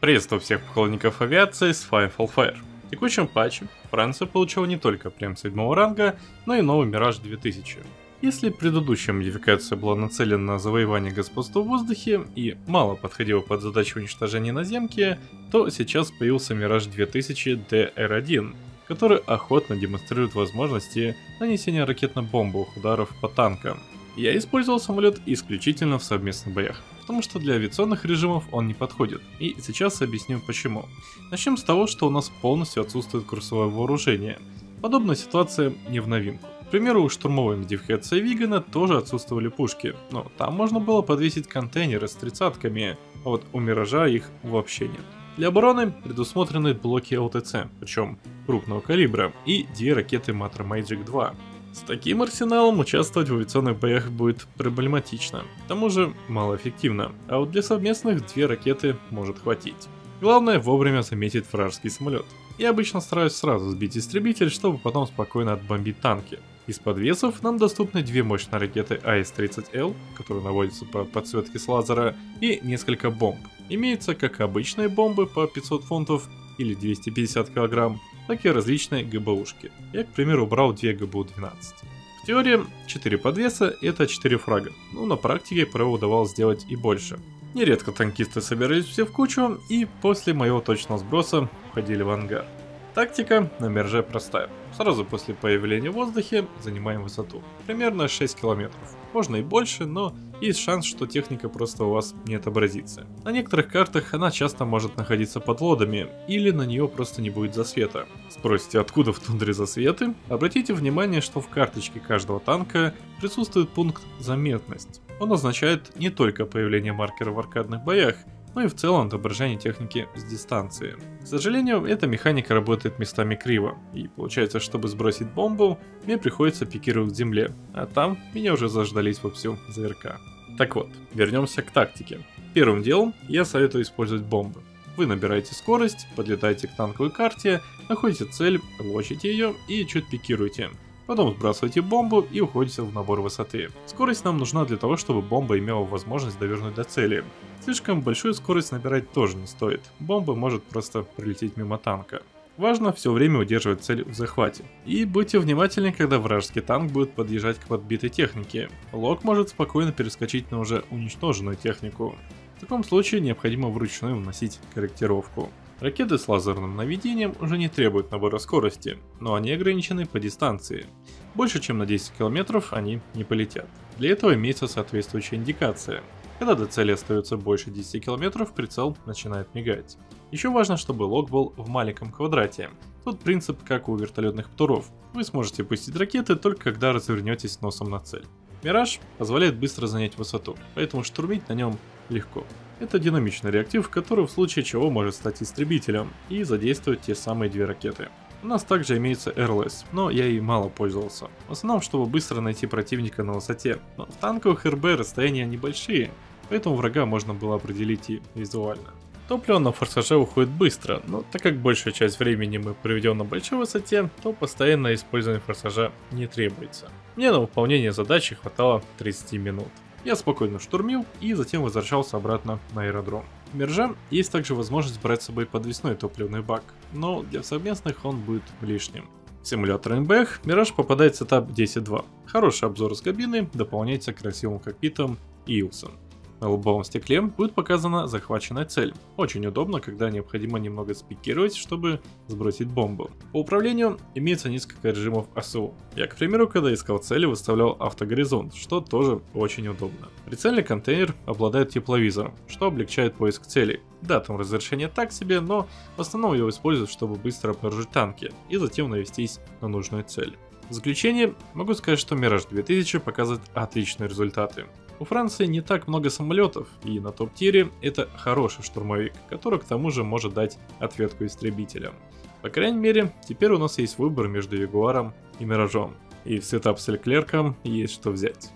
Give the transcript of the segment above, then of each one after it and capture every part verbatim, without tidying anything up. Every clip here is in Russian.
Приветствую всех поклонников авиации с Firefall Fire. В текущем патче Франция получила не только прем седьмого ранга, но и новый Мираж две тысячи. Если предыдущая модификация была нацелена на завоевание господства в воздухе и мало подходила под задачу уничтожения наземки, то сейчас появился Мираж две тысячи ди эр один, который охотно демонстрирует возможности нанесения ракетно-бомбовых ударов по танкам. Я использовал самолет исключительно в совместных боях, потому что для авиационных режимов он не подходит, и сейчас объясню почему. Начнем с того, что у нас полностью отсутствует курсовое вооружение. Подобная ситуация не в новинку. К примеру, у штурмовой модификации Вигана тоже отсутствовали пушки, но там можно было подвесить контейнеры с тридцатками, а вот у Миража их вообще нет. Для обороны предусмотрены блоки эл тэ цэ, причем крупного калибра, и две ракеты Matter Magic два. С таким арсеналом участвовать в авиационных боях будет проблематично, к тому же малоэффективно, а вот для совместных две ракеты может хватить. Главное вовремя заметить вражеский самолет. Я обычно стараюсь сразу сбить истребитель, чтобы потом спокойно отбомбить танки. Из подвесов нам доступны две мощные ракеты а эс тридцать эл, которые наводятся по подсветке с лазера, и несколько бомб. Имеются как обычные бомбы по пятьсот фунтов или двести пятьдесят килограмм, так и различные гэ бэ ушки. Я, к примеру, убрал две гэ бэ у двенадцать. В теории четыре подвеса это четыре фрага, но на практике ПРО удавалось сделать и больше. Нередко танкисты собирались все в кучу и после моего точного сброса уходили в ангар. Тактика на Мираже простая. Сразу после появления в воздухе занимаем высоту. Примерно шесть километров. Можно и больше, но есть шанс, что техника просто у вас не отобразится. На некоторых картах она часто может находиться под лодами, или на нее просто не будет засвета. Спросите, откуда в тундре засветы? Обратите внимание, что в карточке каждого танка присутствует пункт «Заметность». Он означает не только появление маркера в аркадных боях, но и в целом отображение техники с дистанции. К сожалению, эта механика работает местами криво, и получается, чтобы сбросить бомбу, мне приходится пикировать к земле, а там меня уже заждались вовсю зэ эр ка. Так вот, вернемся к тактике. Первым делом я советую использовать бомбы. Вы набираете скорость, подлетаете к танковой карте, находите цель, лочите ее и чуть пикируете. Потом сбрасываете бомбу и уходите в набор высоты. Скорость нам нужна для того, чтобы бомба имела возможность довернуть до цели. Слишком большую скорость набирать тоже не стоит, бомба может просто пролететь мимо танка. Важно все время удерживать цель в захвате. И будьте внимательны, когда вражеский танк будет подъезжать к подбитой технике. Лок может спокойно перескочить на уже уничтоженную технику. В таком случае необходимо вручную вносить корректировку. Ракеты с лазерным наведением уже не требуют набора скорости, но они ограничены по дистанции. Больше чем на десять километров они не полетят. Для этого имеется соответствующая индикация. Когда до цели остается больше десяти километров, прицел начинает мигать. Еще важно, чтобы лог был в маленьком квадрате. Тут принцип как у вертолетных птуров. Вы сможете пустить ракеты только когда развернетесь носом на цель. Мираж позволяет быстро занять высоту, поэтому штурмить на нем легко. Это динамичный реактив, который в случае чего может стать истребителем и задействовать те самые две ракеты. У нас также имеется эр эл эс, но я ей мало пользовался. В основном, чтобы быстро найти противника на высоте. Но в танковых эр бэ расстояния небольшие, поэтому врага можно было определить и визуально. Топливо на форсаже уходит быстро, но так как большая часть времени мы проведем на большой высоте, то постоянное использование форсажа не требуется. Мне на выполнение задачи хватало тридцати минут. Я спокойно штурмил и затем возвращался обратно на аэродром. В Мираже есть также возможность брать с собой подвесной топливный бак, но для совместных он будет лишним. В симуляторных боях Мираж попадает в сетап десять два. Хороший обзор с кабины дополняется красивым кокпитом и Илсом. На лобовом стекле будет показана захваченная цель. Очень удобно, когда необходимо немного спикировать, чтобы сбросить бомбу. По управлению имеется несколько режимов а эс у. Я, к примеру, когда искал цели, выставлял автогоризонт, что тоже очень удобно. Прицельный контейнер обладает тепловизором, что облегчает поиск целей. Да, там разрешение так себе, но в основном его используют, чтобы быстро обнаружить танки и затем навестись на нужную цель. В заключение могу сказать, что Мираж две тысячи показывает отличные результаты. У Франции не так много самолетов, и на топ-тире это хороший штурмовик, который к тому же может дать ответку истребителям. По крайней мере, теперь у нас есть выбор между Ягуаром и Миражом, и в сетап с Леклерком есть что взять.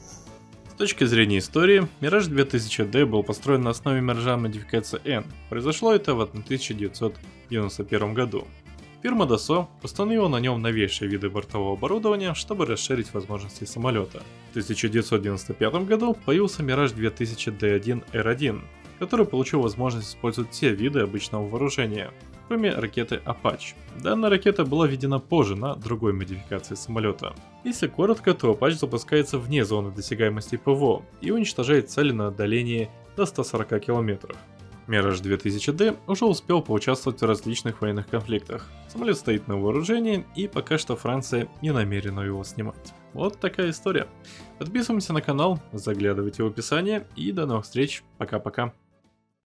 С точки зрения истории, Мираж две тысячи ди был построен на основе Миража модификации N. Произошло это в тысяча девятьсот девяносто первом году. Фирма Dassault установила на нем новейшие виды бортового оборудования, чтобы расширить возможности самолета. В тысяча девятьсот девяносто пятом году появился Мираж две тысячи ди один эр один. который получил возможность использовать все виды обычного вооружения, кроме ракеты Apache. Данная ракета была введена позже на другой модификации самолета. Если коротко, то Apache запускается вне зоны досягаемости ПВО и уничтожает цели на отдалении до ста сорока километров. Mirage две тысячи ди уже успел поучаствовать в различных военных конфликтах. Самолет стоит на вооружении, и пока что Франция не намерена его снимать. Вот такая история. Подписываемся на канал, заглядывайте в описание, и до новых встреч. Пока-пока.